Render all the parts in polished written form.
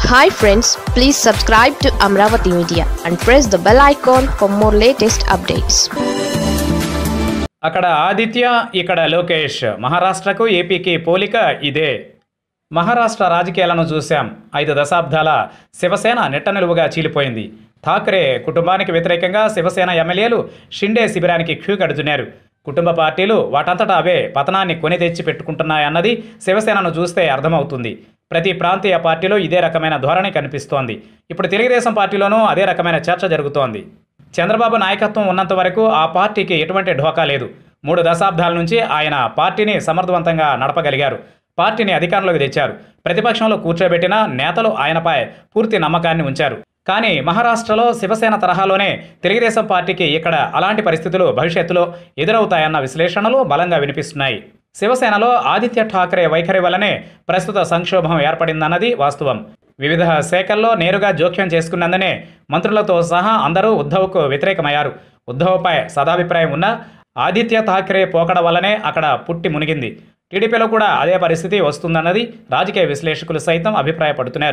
Hi friends, please subscribe to Amaravathi Media and press the bell icon for more latest updates. అక్కడ ఆదిత్య, ఇక్కడ లోకేష్. మహారాష్ట్రకు ఏపీకి పోలిక ఇదే. మహారాష్ట్ర రాజకీయాలను చూశాం. 5 దశాబ్దాల శివసేన నిట్టనిలువుగా చీలిపోయింది. ఠాక్రే కుటుంబానికి వ్యతిరేకంగా శివసేన ఎమ్మెల్యేలు షిండే శిబిరానికి క్యూ కడుతున్నారు. కుటుంబ పార్టీలు వాటంతటా అవే పతనాన్ని కొని తెచ్చి పెట్టుకుంటున్నాయన్నది శివసేనను చూస్తే అర్థమవుతుంది. ప్రతి ప్రాంతీయ పార్టీలో ఇదే రకమైన ధోరణి కనిపిస్తోంది. ఇప్పుడు తెలుగుదేశం పార్టీలోనూ అదే రకమైన చర్చ జరుగుతోంది. చంద్రబాబు నాయకత్వం ఉన్నంత వరకు ఆ పార్టీకి ఎటువంటి ఢోకా లేదు. 3 దశాబ్దాల నుంచి ఆయన పార్టీని సమర్థవంతంగా నడపగలిగారు. పార్టీని అధికారంలోకి తెచ్చారు. ప్రతిపక్షంలో కూర్చోబెట్టిన నేతలు ఆయనపై పూర్తి నమ్మకాన్ని ఉంచారు. కానీ మహారాష్ట్రలో శివసేన తరహాలోనే తెలుగుదేశం పార్టీకి ఇక్కడ అలాంటి పరిస్థితులు భవిష్యత్తులో ఎదురవుతాయన్న విశ్లేషణలు బలంగా వినిపిస్తున్నాయి. శివసేనలో ఆదిత్య ఠాక్రే వైఖరి వల్లనే ప్రస్తుత సంక్షోభం ఏర్పడిందన్నది వాస్తవం. వివిధ శాఖల్లో నేరుగా జోక్యం చేసుకున్నందునే మంత్రులతో సహా అందరూ ఉద్ధవ్కు వ్యతిరేకమయ్యారు. ఉద్ధవ్పై సదాభిప్రాయం ఉన్న ఆదిత్య ఠాక్రే పోకడ వల్లనే అక్కడ పుట్టి మునిగింది. టీడీపీలో కూడా అదే పరిస్థితి వస్తుందన్నది రాజకీయ విశ్లేషకులు సైతం అభిప్రాయపడుతున్నారు.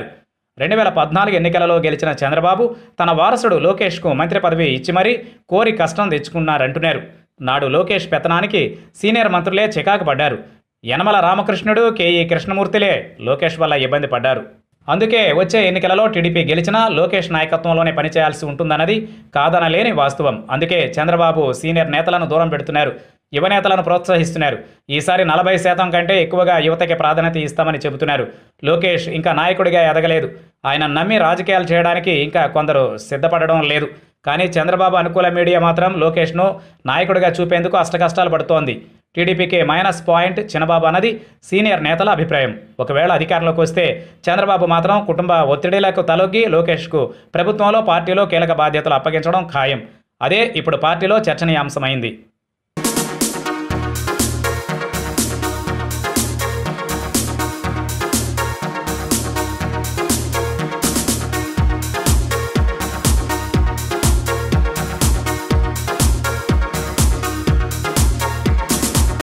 2014 ఎన్నికలలో గెలిచిన చంద్రబాబు తన వారసుడు లోకేష్కు మంత్రి పదవి ఇచ్చి మరీ కోరి కష్టం తెచ్చుకున్నారంటున్నారు. నాడు లోకేష్ పెత్తనానికి సీనియర్ మంత్రులే చికాకు పడ్డారు. యనమల రామకృష్ణుడు, కేఈ కృష్ణమూర్తిలే లోకేష్ వల్ల ఇబ్బంది పడ్డారు. అందుకే వచ్చే ఎన్నికలలో టీడీపీ గెలిచినా లోకేష్ నాయకత్వంలోనే పనిచేయాల్సి ఉంటుందన్నది కాదనలేని వాస్తవం. అందుకే చంద్రబాబు సీనియర్ నేతలను దూరం పెడుతున్నారు. యువ నేతలను ప్రోత్సహిస్తున్నారు. ఈసారి 40% కంటే ఎక్కువగా యువతకి ప్రాధాన్యత ఇస్తామని చెబుతున్నారు. లోకేష్ ఇంకా నాయకుడిగా ఎదగలేదు. ఆయన నమ్మి రాజకీయాలు చేయడానికి ఇంకా కొందరు సిద్ధపడడం లేదు. కానీ చంద్రబాబు అనుకూల మీడియా మాత్రం లోకేష్ను నాయకుడిగా చూపేందుకు అష్టకష్టాలు పడుతోంది. టీడీపీకి మైనస్ పాయింట్ చిన్నబాబు అన్నది సీనియర్ నేతల అభిప్రాయం. ఒకవేళ అధికారంలోకి వస్తే చంద్రబాబు మాత్రం కుటుంబ ఒత్తిడిలకు తలొగ్గి లోకేష్కు ప్రభుత్వంలో పార్టీలో కీలక బాధ్యతలు అప్పగించడం ఖాయం. అదే ఇప్పుడు పార్టీలో చర్చనీయాంశమైంది.